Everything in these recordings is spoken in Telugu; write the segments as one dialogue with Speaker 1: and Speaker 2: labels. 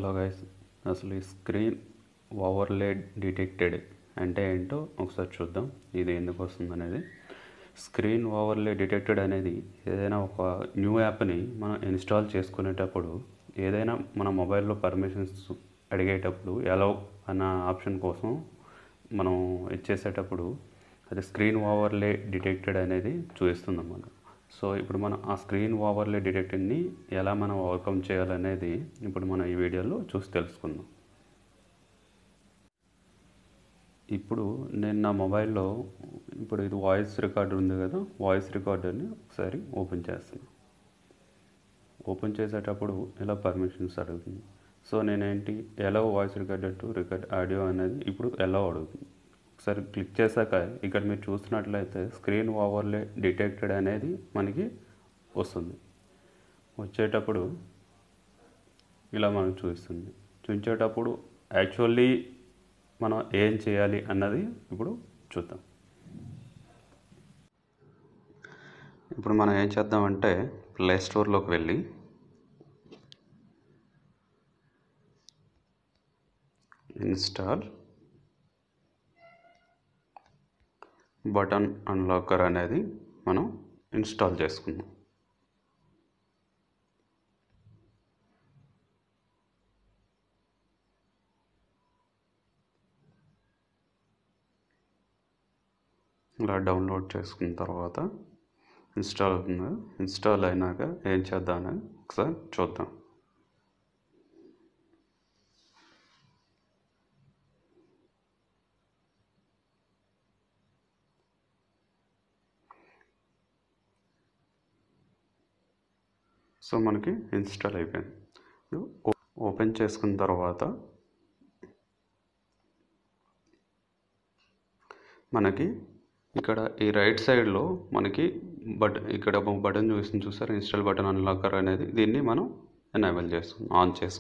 Speaker 1: హలో గైస్, అసలు ఈ స్క్రీన్ ఓవర్లే డిటెక్టెడ్ అంటే ఏంటో ఒకసారి చూద్దాం. ఇది ఎందుకు వస్తుంది అనేది. స్క్రీన్ ఓవర్లే డిటెక్టెడ్ అనేది ఏదైనా ఒక న్యూ యాప్ని మనం ఇన్స్టాల్ చేసుకునేటప్పుడు, ఏదైనా మన మొబైల్లో పర్మిషన్స్ అడిగేటప్పుడు అలౌ అన్న ఆప్షన్ కోసం మనం ఇచ్చేసేటప్పుడు అది స్క్రీన్ ఓవర్లే డిటెక్టెడ్ అనేది చూపిస్తుంది అన్నమాట. సో ఇప్పుడు మనం ఆ స్క్రీన్ ఓవర్లే డిటెక్టెడ్ని ఎలా మనం ఓవర్కమ్ చేయాలనేది ఇప్పుడు మనం ఈ వీడియోలో చూసి తెలుసుకుందాం. ఇప్పుడు నేను నా మొబైల్లో ఇప్పుడు ఇది వాయిస్ రికార్డర్ ఉంది కదా, వాయిస్ రికార్డర్ని ఒకసారి ఓపెన్ చేస్తాను. ఓపెన్ చేసేటప్పుడు ఇలా పర్మిషన్స్ అడుగుతుంది. సో నేనేంటి allow voice recorder to record audio అనేది ఇప్పుడు ఎలౌ అడుగుతుంది. ఒకసారి క్లిక్ చేశాక ఇక్కడ మీరు చూసినట్లయితే స్క్రీన్ ఓవర్లే డిటెక్టెడ్ అనేది మనకి వస్తుంది. వచ్చేటప్పుడు ఇలా మనకు చూపించేటప్పుడు యాక్చువల్లీ మనం ఏం చేయాలి అన్నది ఇప్పుడు చూద్దాం. ఇప్పుడు మనం ఏం చేద్దామంటే ప్లే స్టోర్లోకి వెళ్ళి ఇన్స్టాల్ బటన్ అన్లాకర్ అనేది మనం ఇన్స్టాల్ చేసుకుందాం. ఇలా డౌన్లోడ్ చేసుకున్న తర్వాత ఇన్స్టాల్ అవుతుంది. ఇన్స్టాల్ అయినాక ఏం చేద్దామని ఒకసారి చూద్దాం. సో మనకి ఇన్స్టాల్ అయిపోయింది. ఓపెన్ చేసుకున్న తర్వాత మనకి ఇక్కడ ఈ రైట్ సైడ్లో మనకి ఇక్కడ బటన్ చూసారు, ఇన్స్టాల్ బటన్ అన్లాకర్ అనేది. దీన్ని మనం ఎనేబుల్ చేసుకుందాం,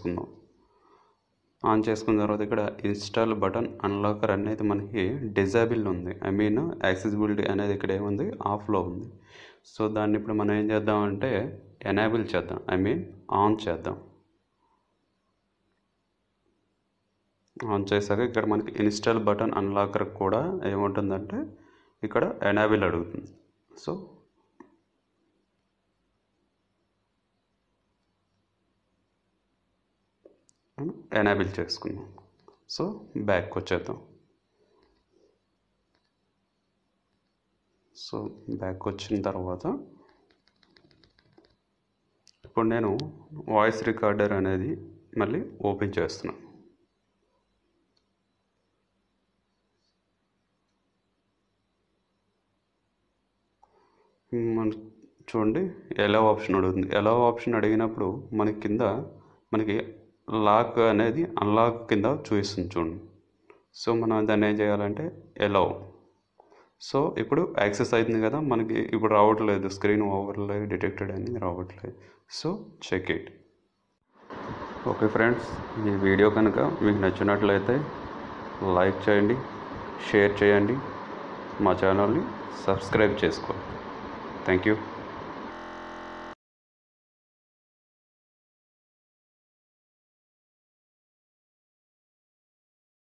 Speaker 1: ఆన్ చేసుకున్న తర్వాత ఇక్కడ ఇన్స్టాల్ బటన్ అన్లాకర్ అనేది మనకి డిజేబుల్ ఉంది. యాక్సెసిబిలిటీ అనేది ఇక్కడ ఏముంది, ఆఫ్లో ఉంది. సో దాన్ని ఇప్పుడు మనం ఏం చేద్దామంటే ఎనేబుల్ చేద్దాం, ఆన్ చేద్దాం. ఆన్ చేశాక ఇక్కడ మనకి ఇన్స్టాల్ బటన్ అన్లాకర్ కూడా ఏముంటుందంటే ఇక్కడ ఎనేబుల్ అడుగుతుంది. సో ఎనేబుల్ చేసుకుందాం. సో బ్యాక్ వచ్చేద్దాం. సో బ్యాక్ వచ్చిన తర్వాత ఇప్పుడు నేను వాయిస్ రికార్డర్ అనేది మళ్ళీ ఓపెన్ చేస్తున్నాను. చూడండి, ఎలౌ ఆప్షన్ అడుగుతుంది. ఎలౌ ఆప్షన్ అడిగినప్పుడు మనకి కింద మనకి లాక్ అనేది అన్లాక్ కింద చూపిస్తుంది చూడండి. సో మనం దాన్ని ఏం చేయాలంటే ఎలౌ. సో ఇప్పుడు యాక్సెస్ అవుతుంది కదా, మనకి ఇప్పుడు రావట్లేదు, స్క్రీన్ ఓవర్లే డిటెక్టెడ్ అనేది రావట్లేదు. So check it. Okay friends, ఈ వీడియో కనుక మీకు నచ్చినట్లయితే లైక్ చేయండి, షేర్ చేయండి, మా ఛానల్ని సబ్స్క్రైబ్ చేసుకోండి. Thank you.